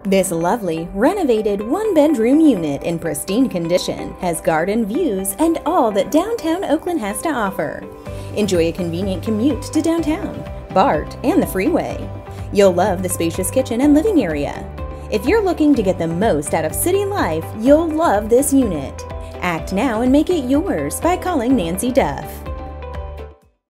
This lovely, renovated one-bedroom unit in pristine condition has garden views and all that downtown Oakland has to offer. Enjoy a convenient commute to downtown, BART, and the freeway. You'll love the spacious kitchen and living area. If you're looking to get the most out of city life, you'll love this unit. Act now and make it yours by calling Nancy Duff.